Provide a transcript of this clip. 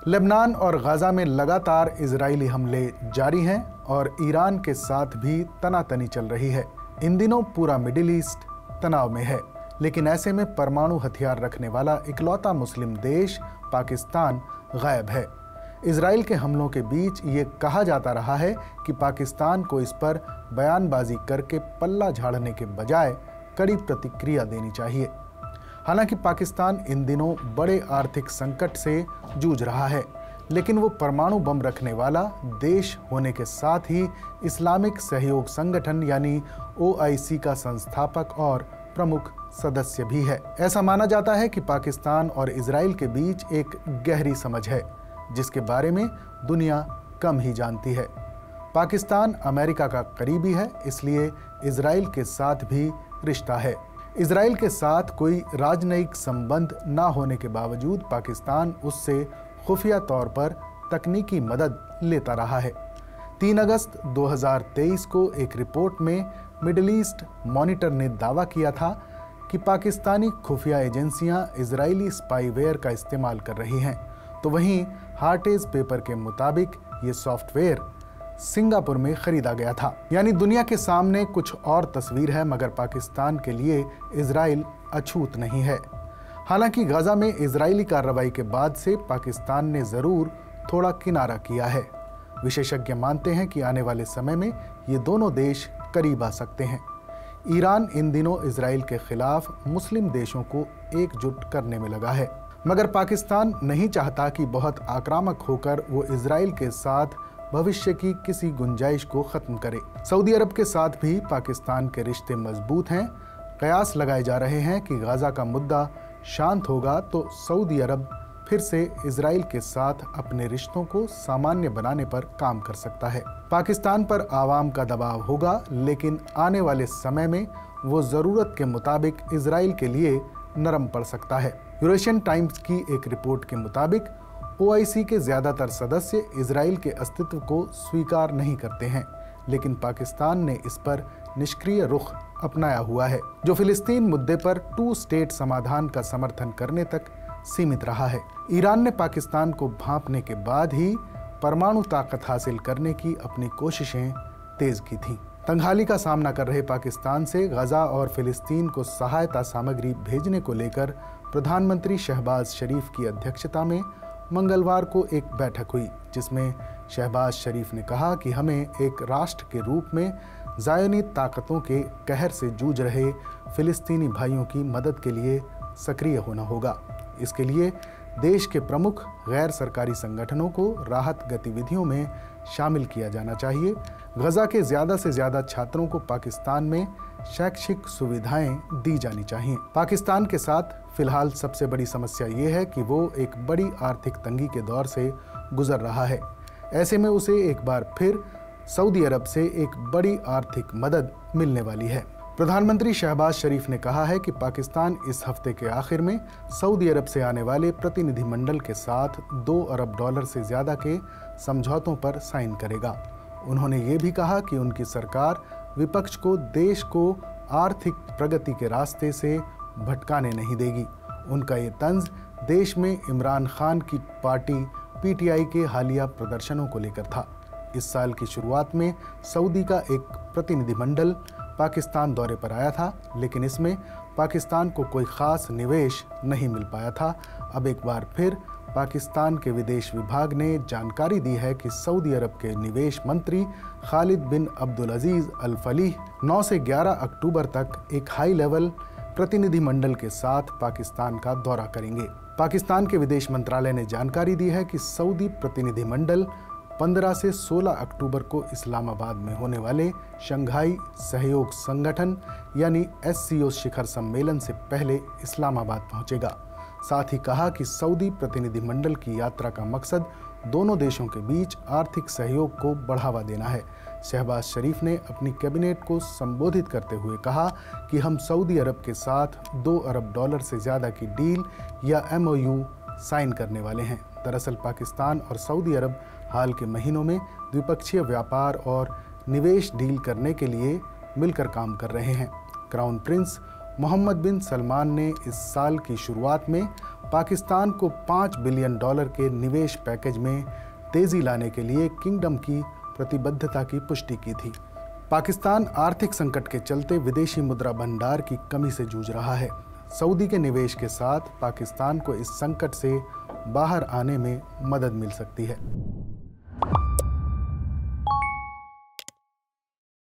Lebanon और Gaza में लगातार इजरायली हमले जारी हैं और ईरान के साथ भी तनातनी चल रही है। इन दिनों पूरा मिडिल ईस्ट तनाव में है, लेकिन ऐसे में परमाणु हथियार रखने वाला इकलौता मुस्लिम देश पाकिस्तान गायब है। इजराइल के हमलों के बीच ये कहा जाता रहा है कि पाकिस्तान को इस पर बयानबाजी करके पल्ला झाड़ने के बजाय कड़ी प्रतिक्रिया देनी चाहिए। हालांकि पाकिस्तान इन दिनों बड़े आर्थिक संकट से जूझ रहा है, लेकिन वो परमाणु बम रखने वाला देश होने के साथ ही इस्लामिक सहयोग संगठन यानी OIC का संस्थापक और प्रमुख सदस्य भी है। ऐसा माना जाता है कि पाकिस्तान और इजराइल के बीच एक गहरी समझ है, जिसके बारे में दुनिया कम ही जानती है। पाकिस्तान अमेरिका का करीबी है, इसलिए इजराइल के साथ भी रिश्ता है। इजराइल के साथ कोई राजनयिक संबंध ना होने के बावजूद पाकिस्तान उससे खुफिया तौर पर तकनीकी मदद लेता रहा है। 3 अगस्त 2023 को एक रिपोर्ट में मिडिल ईस्ट मॉनिटर ने दावा किया था कि पाकिस्तानी खुफिया एजेंसियां इजरायली स्पाईवेयर का इस्तेमाल कर रही हैं। तो वहीं हार्टेज पेपर के मुताबिक ये सॉफ्टवेयर सिंगापुर में खरीदा गया था। यानी दुनिया के सामने कुछ और तस्वीर है, मगर पाकिस्तान के लिए इजराइल अछूत नहीं है। हालांकि गाजा में इजरायली कार्रवाई के बाद से पाकिस्तान ने ज़रूर थोड़ा किनारा किया है। विशेषज्ञ मानते हैं कि आने वाले समय में ये दोनों देश करीब आ सकते हैं। ईरान इन दिनों इजराइल के खिलाफ मुस्लिम देशों को एकजुट करने में लगा है, मगर पाकिस्तान नहीं चाहता कि बहुत आक्रामक होकर वो इजराइल के साथ भविष्य की किसी गुंजाइश को ख़त्म करे। सऊदी अरब के साथ भी पाकिस्तान के रिश्ते मजबूत हैं। कयास लगाए जा रहे हैं कि गाज़ा का मुद्दा शांत होगा तो सऊदी अरब फिर से इजराइल के साथ अपने रिश्तों को सामान्य बनाने पर काम कर सकता है। पाकिस्तान पर आवाम का दबाव होगा, लेकिन आने वाले समय में वो ज़रूरत के मुताबिक इजराइल के लिए नरम पड़ सकता है। यूरेशियन टाइम्स की एक रिपोर्ट के मुताबिक OIC के ज़्यादातर सदस्य इजराइल के अस्तित्व को स्वीकार नहीं करते हैं, लेकिन पाकिस्तान ने इस पर निष्क्रिय रुख अपनाया हुआ है, जो फिलिस्तीन मुद्दे पर 2 स्टेट समाधान का समर्थन करने तक सीमित रहा है। ईरान ने पाकिस्तान को भांपने के बाद ही परमाणु ताकत हासिल करने की अपनी कोशिशें तेज की थीं। तंगहाली का सामना कर रहे पाकिस्तान से गाज़ा और फिलिस्तीन को सहायता सामग्री भेजने को लेकर प्रधानमंत्री शहबाज शरीफ की अध्यक्षता में मंगलवार को एक बैठक हुई, जिसमें शहबाज शरीफ ने कहा कि हमें एक राष्ट्र के रूप में ज़ायोनी ताकतों के कहर से जूझ रहे फिलिस्तीनी भाइयों की मदद के लिए सक्रिय होना होगा। इसके लिए देश के प्रमुख गैर सरकारी संगठनों को राहत गतिविधियों में शामिल किया जाना चाहिए। गजा के ज़्यादा से ज़्यादा छात्रों को पाकिस्तान में शैक्षिक सुविधाएं दी जानी चाहिए। पाकिस्तान के साथ फिलहाल सबसे बड़ी समस्या ये है कि वो एक बड़ी आर्थिक तंगी के दौर से गुजर रहा है। ऐसे में उसे एक बार फिर सऊदी अरब से एक बड़ी आर्थिक मदद मिलने वाली है। प्रधानमंत्री शहबाज शरीफ ने कहा है कि पाकिस्तान इस हफ्ते के आखिर में सऊदी अरब से आने वाले प्रतिनिधिमंडल के साथ $2 अरब से ज़्यादा के समझौतों पर साइन करेगा। उन्होंने ये भी कहा कि उनकी सरकार विपक्ष को देश को आर्थिक प्रगति के रास्ते से भटकाने नहीं देगी। उनका ये तंज देश में इमरान खान की पार्टी PTI के हालिया प्रदर्शनों को लेकर था। इस साल की शुरुआत में सऊदी का एक प्रतिनिधिमंडल पाकिस्तान दौरे पर आया था, लेकिन इसमें पाकिस्तान को कोई ख़ास निवेश नहीं मिल पाया था। अब एक बार फिर पाकिस्तान के विदेश विभाग ने जानकारी दी है कि सऊदी अरब के निवेश मंत्री खालिद बिन अब्दुल अजीज़ अल फलीह 9 से 11 अक्टूबर तक एक हाई लेवल प्रतिनिधिमंडल के साथ पाकिस्तान का दौरा करेंगे। पाकिस्तान के विदेश मंत्रालय ने जानकारी दी है कि सऊदी प्रतिनिधिमंडल 15 से 16 अक्टूबर को इस्लामाबाद में होने वाले शंघाई सहयोग संगठन यानी SCO शिखर सम्मेलन से पहले इस्लामाबाद पहुंचेगा। साथ ही कहा कि सऊदी प्रतिनिधिमंडल की यात्रा का मकसद दोनों देशों के बीच आर्थिक सहयोग को बढ़ावा देना है। शहबाज शरीफ ने अपनी कैबिनेट को संबोधित करते हुए कहा कि हम सऊदी अरब के साथ $2 अरब से ज़्यादा की डील या MOU साइन करने वाले हैं। दरअसल पाकिस्तान और सऊदी अरब हाल के महीनों में द्विपक्षीय व्यापार और निवेश डील करने के लिए मिलकर काम कर रहे हैं। Crown prince Mohammed bin Salman ने इस साल की शुरुआत में पाकिस्तान को $5 बिलियन के निवेश पैकेज में तेजी लाने के लिए किंगडम की प्रतिबद्धता की पुष्टि की थी। पाकिस्तान आर्थिक संकट के चलते विदेशी मुद्रा भंडार की कमी से जूझ रहा है। सऊदी के निवेश के साथ पाकिस्तान को इस संकट से बाहर आने में मदद मिल सकती है।